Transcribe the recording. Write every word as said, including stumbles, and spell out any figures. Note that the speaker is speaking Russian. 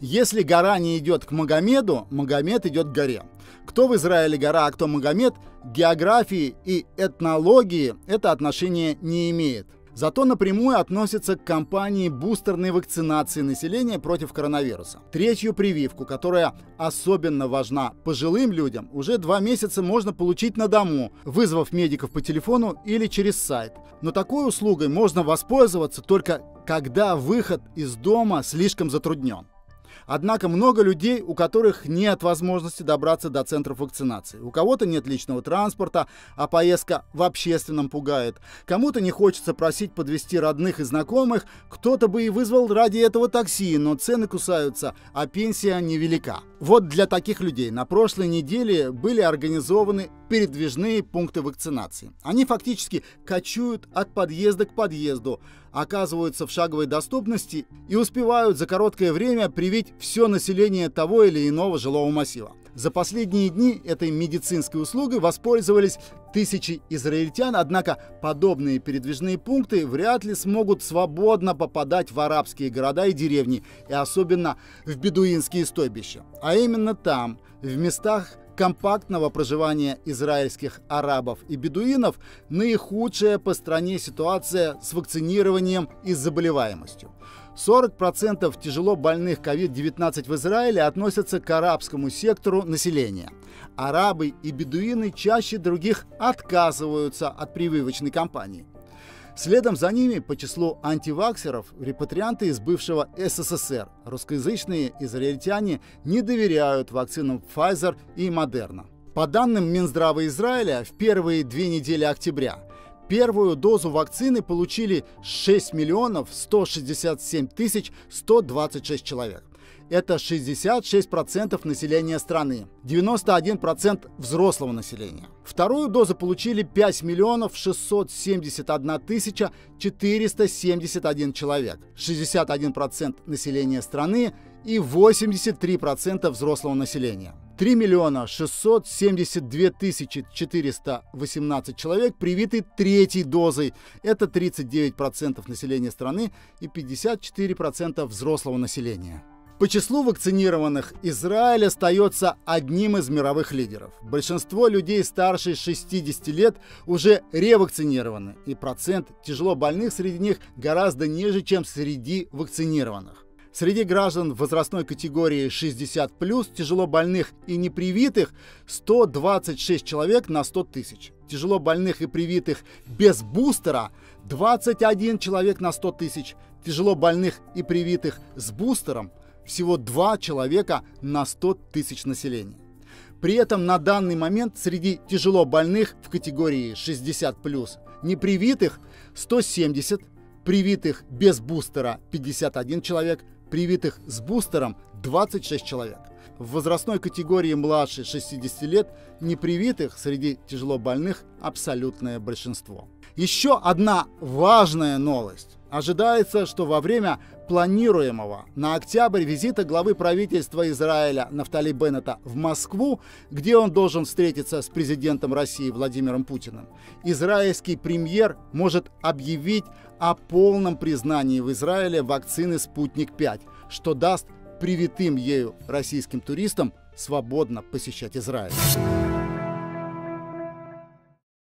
Если гора не идет к Магомеду, Магомед идет к горе. Кто в Израиле гора, а кто Магомед, географии и этнологии это отношение не имеет. Зато напрямую относится к кампании бустерной вакцинации населения против коронавируса. Третью прививку, которая особенно важна пожилым людям, уже два месяца можно получить на дому, вызвав медиков по телефону или через сайт. Но такой услугой можно воспользоваться только когда выход из дома слишком затруднен. Однако много людей, у которых нет возможности добраться до центров вакцинации. У кого-то нет личного транспорта, а поездка в общественном пугает. Кому-то не хочется просить подвезти родных и знакомых, кто-то бы и вызвал ради этого такси, но цены кусаются, а пенсия невелика. Вот для таких людей на прошлой неделе были организованы передвижные пункты вакцинации. Они фактически кочуют от подъезда к подъезду, оказываются в шаговой доступности и успевают за короткое время привить все население того или иного жилого массива. За последние дни этой медицинской услугой воспользовались тысячи израильтян, однако подобные передвижные пункты вряд ли смогут свободно попадать в арабские города и деревни, и особенно в бедуинские стойбища. А именно там, в местах компактного проживания израильских арабов и бедуинов, наихудшая по стране ситуация с вакцинированием и заболеваемостью. сорок процентов тяжело больных ковид девятнадцать в Израиле относятся к арабскому сектору населения. Арабы и бедуины чаще других отказываются от прививочной кампании. Следом за ними по числу антиваксеров репатрианты из бывшего СССР. Русскоязычные израильтяне не доверяют вакцинам Pfizer и Moderna. По данным Минздрава Израиля, в первые две недели октября первую дозу вакцины получили шесть миллионов сто шестьдесят семь тысяч сто двадцать шесть человек. Это шестьдесят шесть процентов населения страны, девяносто один процент взрослого населения. Вторую дозу получили пять миллионов шестьсот семьдесят одна тысяча четыреста семьдесят один человек, шестьдесят один процент населения страны и восемьдесят три процента взрослого населения. три миллиона шестьсот семьдесят две тысячи четыреста восемнадцать человек привиты третьей дозой. Это тридцать девять процентов населения страны и пятьдесят четыре процента взрослого населения. По числу вакцинированных Израиль остается одним из мировых лидеров. Большинство людей старше шестидесяти лет уже ревакцинированы, и процент тяжело больных среди них гораздо ниже, чем среди вакцинированных. Среди граждан возрастной категории шестьдесят плюс тяжело больных и непривитых сто двадцать шесть человек на сто тысяч. Тяжело больных и привитых без бустера двадцать один человек на сто тысяч. Тяжело больных и привитых с бустером всего два человека на сто тысяч населения. При этом на данный момент среди тяжело больных в категории шестьдесят плюс непривитых сто семьдесят, привитых без бустера пятьдесят один человек, привитых с бустером двадцать шесть человек. В возрастной категории младше шестидесяти лет непривитых среди тяжело больных абсолютное большинство. Еще одна важная новость. Ожидается, что во время планируемого на октябрь визита главы правительства Израиля Нафтали Беннета в Москву, где он должен встретиться с президентом России Владимиром Путиным, израильский премьер может объявить о полном признании в Израиле вакцины «Спутник пять», что даст привитым ею российским туристам свободно посещать Израиль.